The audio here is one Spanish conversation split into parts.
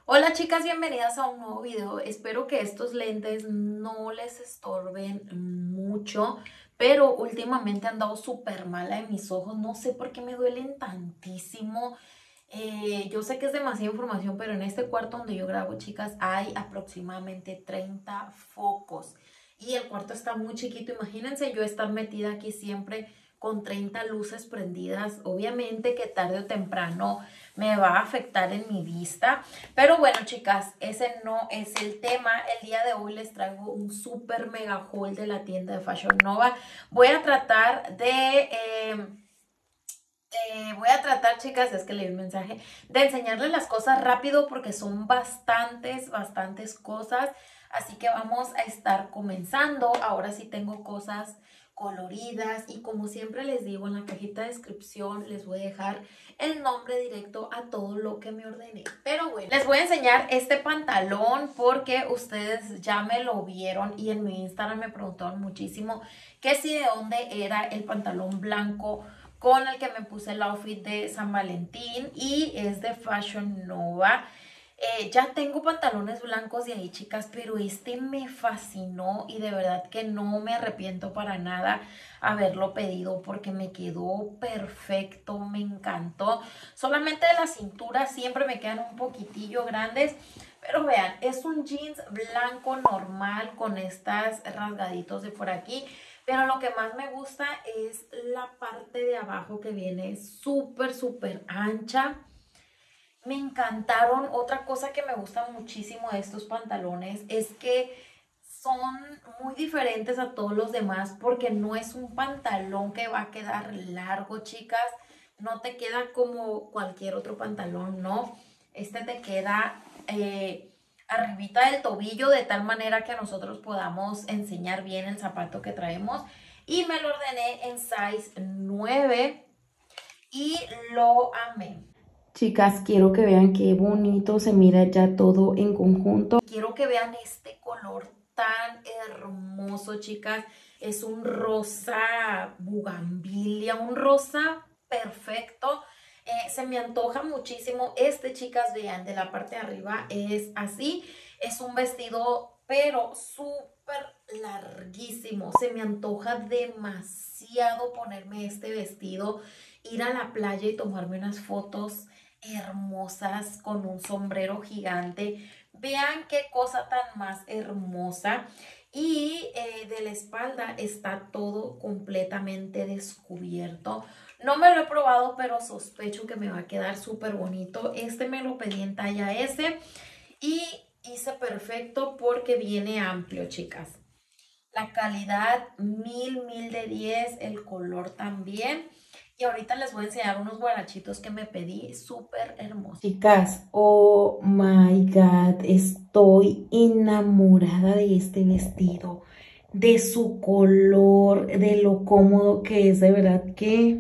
Hola chicas, bienvenidas a un nuevo video. Espero que estos lentes no les estorben mucho, pero últimamente han andado súper mala en mis ojos. No sé por qué me duelen tantísimo. Yo sé que es demasiada información, pero en este cuarto donde yo grabo, chicas, hay aproximadamente 30 focos. Y el cuarto está muy chiquito. Imagínense yo estar metida aquí siempre con 30 luces prendidas. Obviamente que tarde o temprano me va a afectar en mi vista. Pero bueno, chicas, ese no es el tema. El día de hoy les traigo un super mega haul de la tienda de Fashion Nova. Voy a tratar de... chicas, es que leí un mensaje, de enseñarles las cosas rápido porque son bastantes cosas. Así que vamos a estar comenzando. Ahora sí tengo cosas coloridas y como siempre les digo, en la cajita de descripción les voy a dejar el nombre directo a todo lo que me ordené. Pero bueno, les voy a enseñar este pantalón porque ustedes ya me lo vieron y en mi Instagram me preguntaron muchísimo que si de dónde era el pantalón blanco con el que me puse el outfit de San Valentín, y es de Fashion Nova. Ya tengo pantalones blancos de ahí, chicas, pero este me fascinó y de verdad que no me arrepiento para nada haberlo pedido porque me quedó perfecto, me encantó. Solamente de la cintura siempre me quedan un poquitillo grandes, pero vean, es un jeans blanco normal con estas rasgaditos de por aquí. Pero lo que más me gusta es la parte de abajo que viene súper ancha. Me encantaron. Otra cosa que me gusta muchísimo de estos pantalones es que son muy diferentes a todos los demás porque no es un pantalón que va a quedar largo, chicas. No te queda como cualquier otro pantalón, ¿no? Este te queda arribita del tobillo de tal manera que nosotros podamos enseñar bien el zapato que traemos. Y me lo ordené en size 9 y lo amé. Chicas, quiero que vean qué bonito se mira ya todo en conjunto. Quiero que vean este color tan hermoso, chicas. Es un rosa bugambilia, un rosa perfecto. Se me antoja muchísimo. Chicas, vean, de la parte de arriba es así. Es un vestido, pero súper larguísimo. Se me antoja demasiado ponerme este vestido, ir a la playa y tomarme unas fotos hermosas con un sombrero gigante. Vean qué cosa tan más hermosa. Y de la espalda está todo completamente descubierto. No me lo he probado, pero sospecho que me va a quedar súper bonito. Este me lo pedí en talla S y hice perfecto porque viene amplio, chicas. La calidad 1000 de 10, el color también. Y ahorita les voy a enseñar unos guarachitos que me pedí súper hermosos. Chicas, oh my God, estoy enamorada de este vestido, de su color, de lo cómodo que es, de verdad que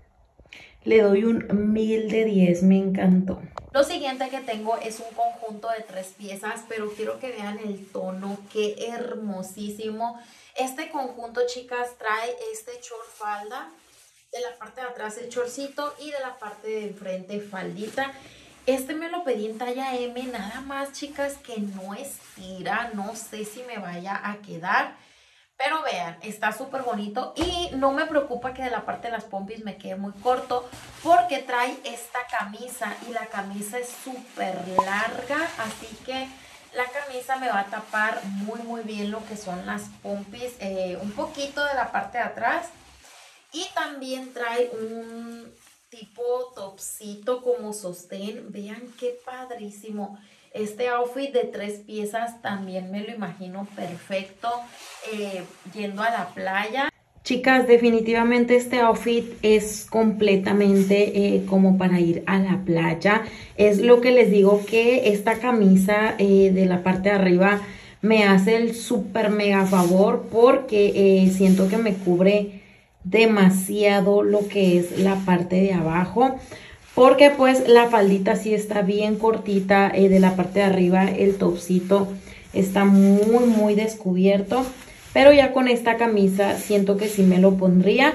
le doy un 1000 de 10, me encantó. Lo siguiente que tengo es un conjunto de 3 piezas, pero quiero que vean el tono, qué hermosísimo. Este conjunto, chicas, trae este short falda, de la parte de atrás el shortcito y de la parte de enfrente faldita. Este me lo pedí en talla M, nada más, chicas, que no estira, no sé si me vaya a quedar. Pero vean, está súper bonito y no me preocupa que de la parte de las pompis me quede muy corto porque trae esta camisa y la camisa es súper larga, así que la camisa me va a tapar muy bien lo que son las pompis, un poquito de la parte de atrás. Y también trae un tipo topsito como sostén. Vean qué padrísimo. Este outfit de 3 piezas también me lo imagino perfecto yendo a la playa. Chicas, definitivamente este outfit es completamente como para ir a la playa. Es lo que les digo, que esta camisa de la parte de arriba me hace el súper mega favor porque siento que me cubre demasiado lo que es la parte de abajo, porque pues la faldita sí está bien cortita, de la parte de arriba el topsito está muy descubierto, pero ya con esta camisa siento que sí me lo pondría,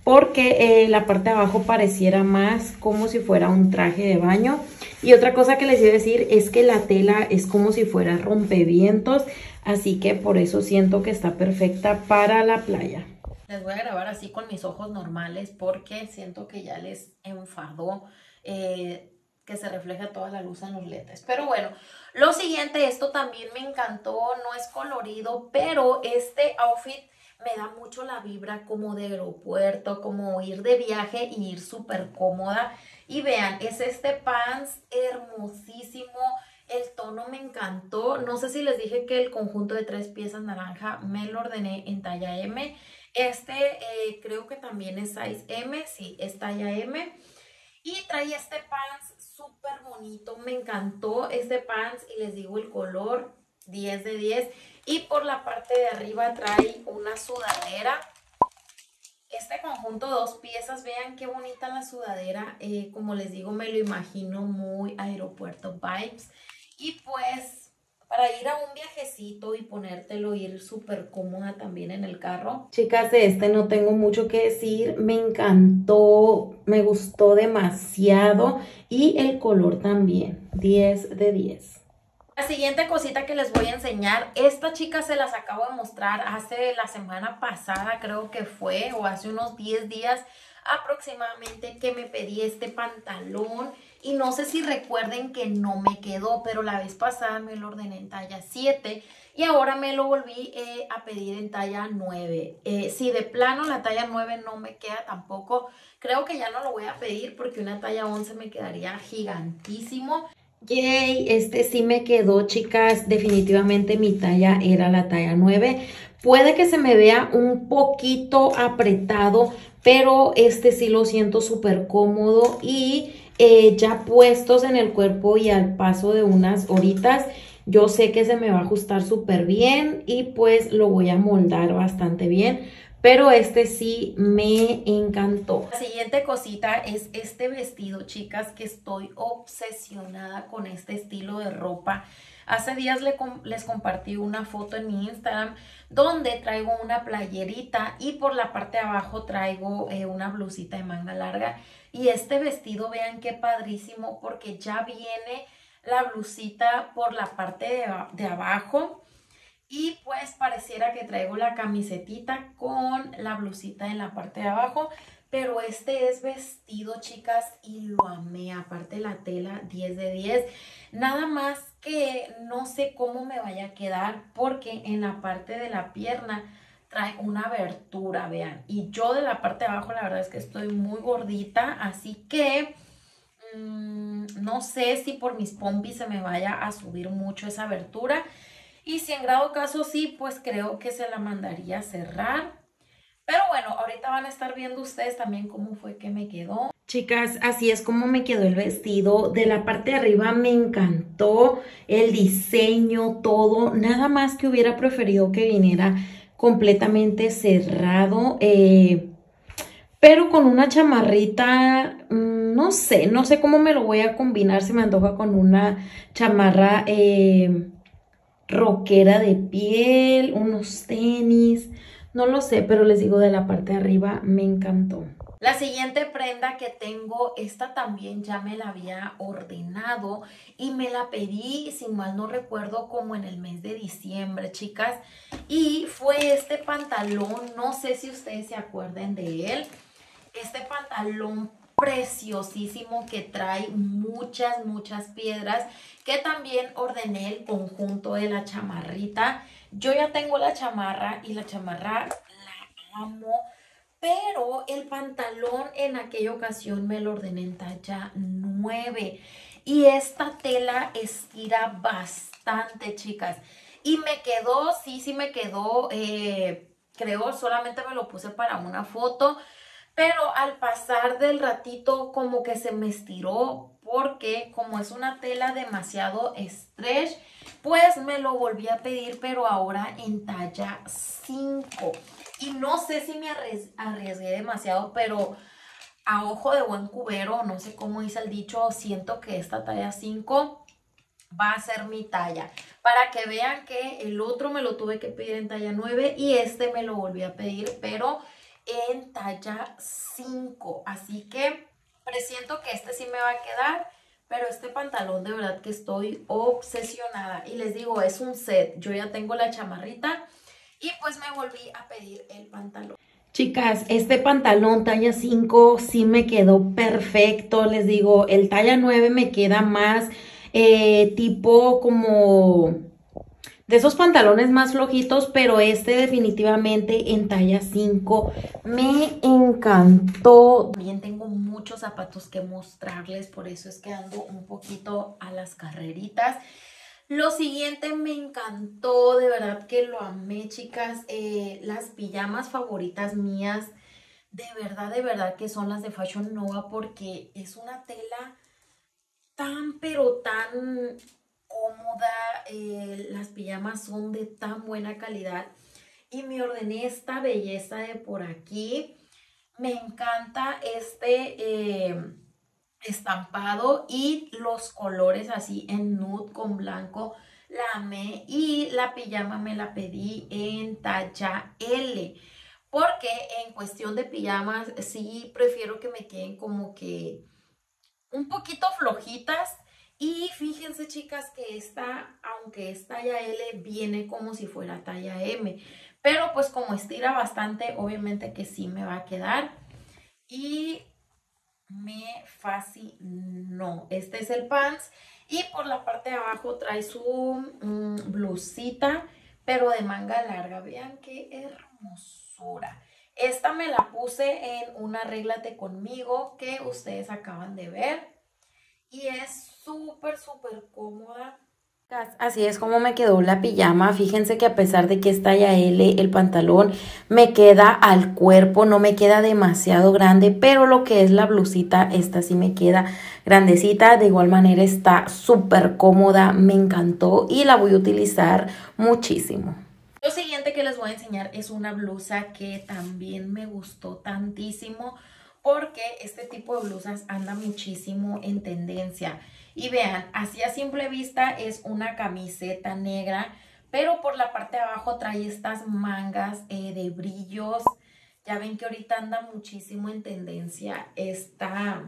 porque la parte de abajo pareciera más como si fuera un traje de baño. Y otra cosa que les iba a decir es que la tela es como si fuera rompevientos, así que por eso siento que está perfecta para la playa. Les voy a grabar así con mis ojos normales porque siento que ya les enfadó que se refleja toda la luz en los lentes. Pero bueno, lo siguiente, esto también me encantó, no es colorido, pero este outfit me da mucho la vibra como de aeropuerto, como ir de viaje y ir súper cómoda. Y vean, es este pants hermosísimo. El tono me encantó. No sé si les dije que el conjunto de 3 piezas naranja me lo ordené en talla M. Creo que también es size M, sí, es talla M. Y trae este pants súper bonito, me encantó este pants y les digo el color 10 de 10. Y por la parte de arriba trae una sudadera. Este conjunto 2 piezas, vean qué bonita la sudadera. Como les digo, me lo imagino muy aeropuerto vibes. Y pues para ir a un viajecito y ponértelo, ir súper cómoda también en el carro. Chicas, de este no tengo mucho que decir, me encantó, me gustó demasiado y el color también, 10 de 10. La siguiente cosita que les voy a enseñar, esta chica se las acabo de mostrar hace la semana pasada, creo que fue, o hace unos 10 días aproximadamente, que me pedí este pantalón. Y no sé si recuerden que no me quedó, pero la vez pasada me lo ordené en talla 7 y ahora me lo volví a pedir en talla 9. Si de plano la talla 9 no me queda tampoco, creo que ya no lo voy a pedir porque una talla 11 me quedaría gigantísimo. Yay, este sí me quedó, chicas, definitivamente mi talla era la talla 9. Puede que se me vea un poquito apretado, pero este sí lo siento súper cómodo y ya puestos en el cuerpo y al paso de unas horitas, yo sé que se me va a ajustar súper bien y pues lo voy a moldar bastante bien. Pero este sí me encantó. La siguiente cosita es este vestido, chicas, que estoy obsesionada con este estilo de ropa. Hace días les compartí una foto en mi Instagram donde traigo una playerita y por la parte de abajo traigo una blusita de manga larga. Y este vestido, vean qué padrísimo, porque ya viene la blusita por la parte de abajo. Y pues pareciera que traigo la camisetita con la blusita en la parte de abajo. Pero este es vestido, chicas, y lo amé. Aparte la tela, 10 de 10. Nada más que no sé cómo me vaya a quedar porque en la parte de la pierna trae una abertura, vean. Y yo de la parte de abajo la verdad es que estoy muy gordita, así que no sé si por mis pompis se me vaya a subir mucho esa abertura. Y si en grado caso sí, pues creo que se la mandaría a cerrar. Pero bueno, ahorita van a estar viendo ustedes también cómo fue que me quedó. Chicas, así es como me quedó el vestido. De la parte de arriba me encantó el diseño, todo. Nada más que hubiera preferido que viniera completamente cerrado. Pero con una chamarrita, no sé cómo me lo voy a combinar. Se me antoja con una chamarra rockera de piel, unos tenis. No lo sé, pero les digo, de la parte de arriba me encantó. La siguiente prenda que tengo, esta también ya me la había ordenado y me la pedí, si mal no recuerdo, como en el mes de diciembre, chicas. Y fue este pantalón, no sé si ustedes se acuerdan de él. Este pantalón preciosísimo que trae muchas piedras, que también ordené el conjunto de la chamarrita. Yo ya tengo la chamarra y la chamarra la amo. Pero el pantalón en aquella ocasión me lo ordené en talla 9. Y esta tela estira bastante, chicas. Y me quedó, sí me quedó, creo solamente me lo puse para una foto. Pero al pasar del ratito como que se me estiró porque como es una tela demasiado stretch, pues me lo volví a pedir, pero ahora en talla 5. Y no sé si me arriesgué demasiado, pero a ojo de buen cubero, no sé cómo dice el dicho, siento que esta talla 5 va a ser mi talla. Para que vean que el otro me lo tuve que pedir en talla 9 y este me lo volví a pedir, pero en talla 5. Así que presiento que este sí me va a quedar. Pero este pantalón de verdad que estoy obsesionada. Y les digo, es un set. Yo ya tengo la chamarrita y pues me volví a pedir el pantalón. Chicas, este pantalón talla 5 sí me quedó perfecto. Les digo, el talla 9 me queda más tipo como de esos pantalones más flojitos, pero este definitivamente en talla 5 me encantó. También tengo muchos zapatos que mostrarles, por eso es que ando un poquito a las carreritas. Lo siguiente me encantó, de verdad que lo amé, chicas. Las pijamas favoritas mías, de verdad que son las de Fashion Nova, porque es una tela tan, pero tan cómoda. Las pijamas son de tan buena calidad. Y me ordené esta belleza de por aquí. Me encanta este estampado y los colores así en nude con blanco. La amé y la pijama me la pedí en talla L. Porque en cuestión de pijamas sí prefiero que me queden como que un poquito flojitas. Y fíjense, chicas, que esta, aunque es talla L, viene como si fuera talla M. Pero pues como estira bastante, obviamente que sí me va a quedar. Y me fascinó. Este es el pants. Y por la parte de abajo trae su blusita, pero de manga larga. Vean qué hermosura. Esta me la puse en una Arréglate Conmigo que ustedes acaban de ver. Y es súper, súper cómoda. Así es como me quedó la pijama. Fíjense que a pesar de que es talla L, el pantalón me queda al cuerpo, no me queda demasiado grande, pero lo que es la blusita, esta sí me queda grandecita. De igual manera está súper cómoda, me encantó y la voy a utilizar muchísimo. Lo siguiente que les voy a enseñar es una blusa que también me gustó tantísimo, porque este tipo de blusas anda muchísimo en tendencia. Y vean, así a simple vista es una camiseta negra, pero por la parte de abajo trae estas mangas de brillos. Ya ven que ahorita anda muchísimo en tendencia esta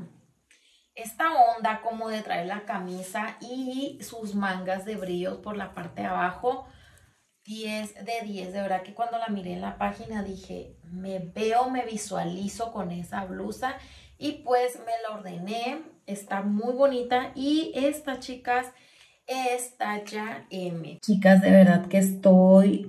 onda como de traer la camisa y sus mangas de brillos por la parte de abajo. 10 de 10, de verdad que cuando la miré en la página dije, me visualizo con esa blusa y pues me la ordené, está muy bonita y esta, chicas, es talla M. Chicas, de verdad que estoy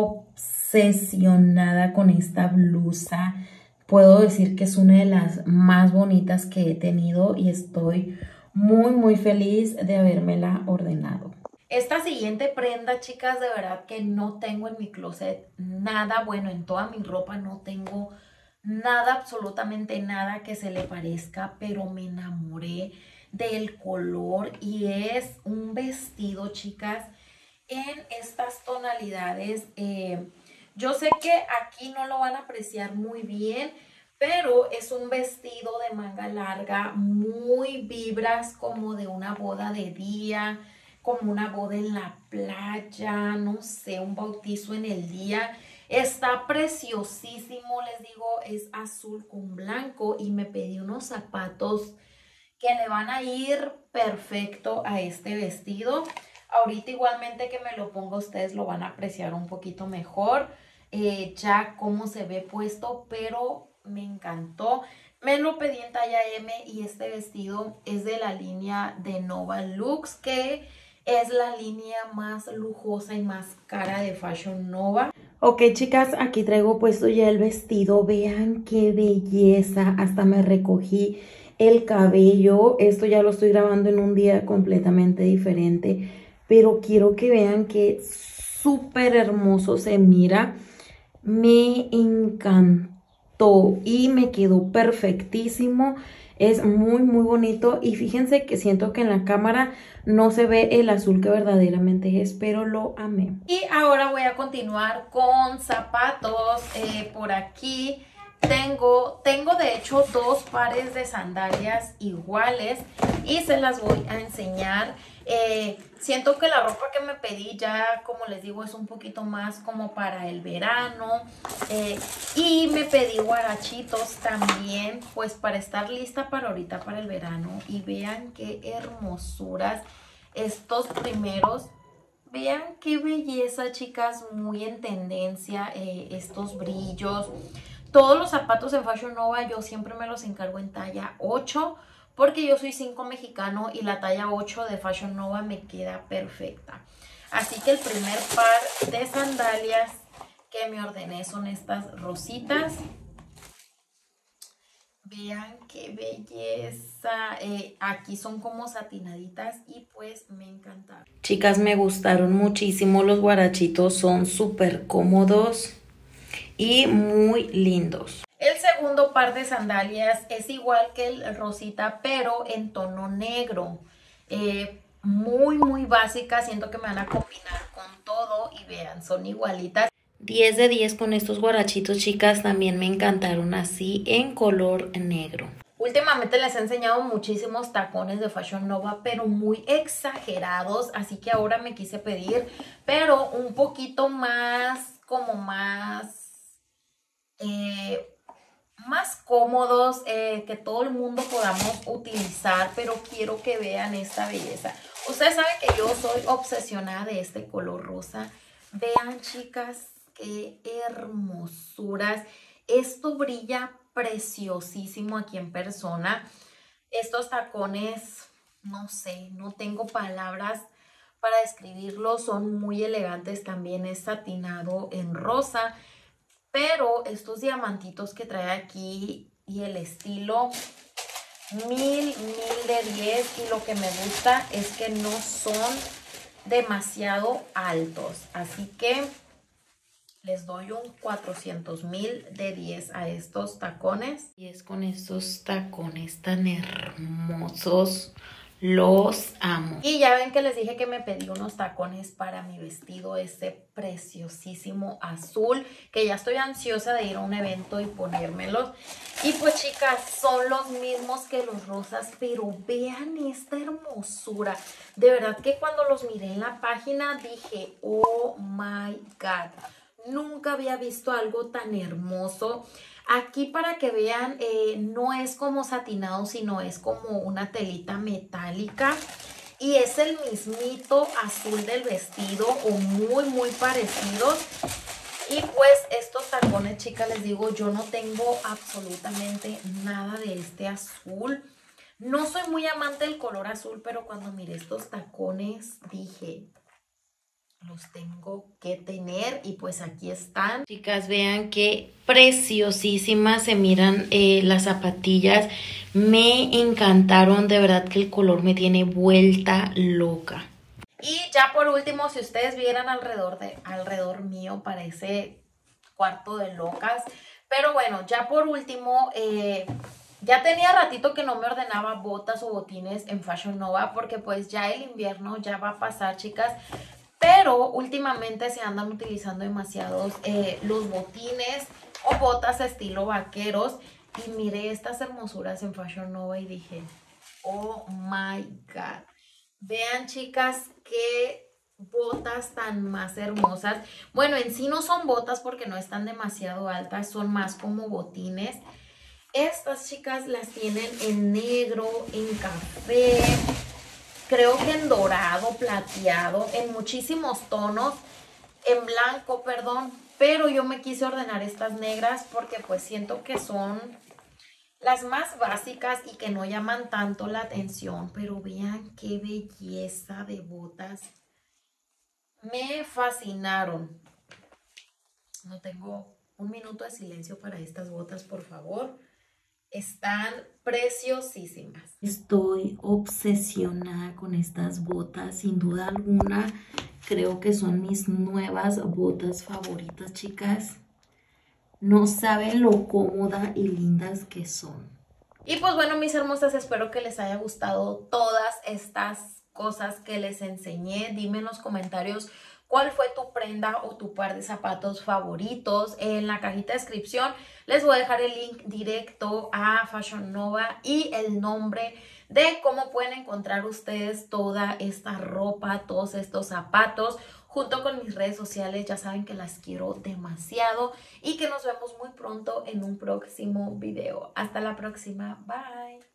obsesionada con esta blusa, puedo decir que es una de las más bonitas que he tenido y estoy muy feliz de habérmela ordenado. Esta siguiente prenda, chicas, de verdad que no tengo en mi closet nada, bueno, en toda mi ropa no tengo nada, absolutamente nada que se le parezca, pero me enamoré del color y es un vestido, chicas, en estas tonalidades. Yo sé que aquí no lo van a apreciar muy bien, pero es un vestido de manga larga, muy vibras como de una boda de día, como una boda en la playa, no sé, un bautizo en el día. Está preciosísimo, les digo, es azul con blanco y me pedí unos zapatos que le van a ir perfecto a este vestido. Ahorita igualmente que me lo ponga ustedes lo van a apreciar un poquito mejor, ya cómo se ve puesto, pero me encantó. Me lo pedí en talla M y este vestido es de la línea de Nova Lux, que es la línea más lujosa y más cara de Fashion Nova. Ok, chicas, aquí traigo puesto ya el vestido. Vean qué belleza. Hasta me recogí el cabello. Esto ya lo estoy grabando en un día completamente diferente. Pero quiero que vean que súper hermoso se mira. Me encantó y me quedó perfectísimo. Es muy bonito y fíjense que siento que en la cámara no se ve el azul que verdaderamente es, pero lo amé. Y ahora voy a continuar con zapatos. Por aquí Tengo de hecho 2 pares de sandalias iguales y se las voy a enseñar. Siento que la ropa que me pedí ya, como les digo, es un poquito más como para el verano. Y me pedí guarachitos también, pues para estar lista para ahorita, para el verano. Y vean qué hermosuras estos primeros. Vean qué belleza, chicas, muy en tendencia, estos brillos. Todos los zapatos en Fashion Nova yo siempre me los encargo en talla 8 porque yo soy 5 mexicano y la talla 8 de Fashion Nova me queda perfecta. Así que el primer par de sandalias que me ordené son estas rositas. Vean qué belleza. Aquí son como satinaditas y pues me encantaron. Chicas, me gustaron muchísimo. Los guarachitos son súper cómodos y muy lindos. El segundo par de sandalias es igual que el rosita, pero en tono negro. Muy básica. Siento que me van a combinar con todo y vean, son igualitas. 10 de 10 con estos guarachitos, chicas. También me encantaron así en color negro. Últimamente les he enseñado muchísimos tacones de Fashion Nova, pero muy exagerados, así que ahora me quise pedir, pero un poquito más, como más cómodos, que todo el mundo podamos utilizar, pero quiero que vean esta belleza. Ustedes saben que yo soy obsesionada de este color rosa. Vean, chicas, qué hermosuras. Esto brilla preciosísimo aquí en persona. Estos tacones, no sé, no tengo palabras para describirlos. Son muy elegantes. También es satinado en rosa. Pero estos diamantitos que trae aquí y el estilo, 1000 de 10. Y lo que me gusta es que no son demasiado altos. Así que les doy un 400,000 de 10 a estos tacones. Y es con estos tacones tan hermosos. Los amo. Y ya ven que les dije que me pedí unos tacones para mi vestido, ese preciosísimo azul, que ya estoy ansiosa de ir a un evento y ponérmelos. Y pues, chicas, son los mismos que los rosas, pero vean esta hermosura. De verdad que cuando los miré en la página dije, oh my God, nunca había visto algo tan hermoso. Aquí, para que vean, no es como satinado, sino es como una telita metálica. Y es el mismito azul del vestido, o muy parecidos. Y pues estos tacones, chicas, les digo, yo no tengo absolutamente nada de este azul. No soy muy amante del color azul, pero cuando miré estos tacones dije, los tengo que tener. Y pues aquí están. Chicas, vean qué preciosísimas se miran las zapatillas. Me encantaron, de verdad que el color me tiene vuelta loca. Y ya por último, si ustedes vieran alrededor mío, parece cuarto de locas. Pero bueno, ya por último, ya tenía ratito que no me ordenaba botas o botines en Fashion Nova, porque pues ya el invierno ya va a pasar, chicas. Pero últimamente se andan utilizando demasiados los botines o botas estilo vaqueros. Y miré estas hermosuras en Fashion Nova y dije, oh my God. Vean, chicas, qué botas tan más hermosas. Bueno, en sí no son botas porque no están demasiado altas, son más como botines. Estas, chicas, las tienen en negro, en café, creo que en dorado, plateado, en muchísimos tonos, en blanco, perdón. Pero yo me quise ordenar estas negras porque pues siento que son las más básicas y que no llaman tanto la atención. Pero vean qué belleza de botas. Me fascinaron. No tengo un minuto de silencio para estas botas, por favor. Están preciosísimas. Estoy obsesionada con estas botas, sin duda alguna. Creo que son mis nuevas botas favoritas, chicas. No saben lo cómoda y lindas que son. Y pues bueno, mis hermosas, espero que les haya gustado todas estas cosas que les enseñé. Dime en los comentarios cuál fue tu prenda o tu par de zapatos favoritos. En la cajita de descripción les voy a dejar el link directo a Fashion Nova y el nombre de cómo pueden encontrar ustedes toda esta ropa, todos estos zapatos, junto con mis redes sociales. Ya saben que las quiero demasiado y que nos vemos muy pronto en un próximo video. Hasta la próxima. Bye.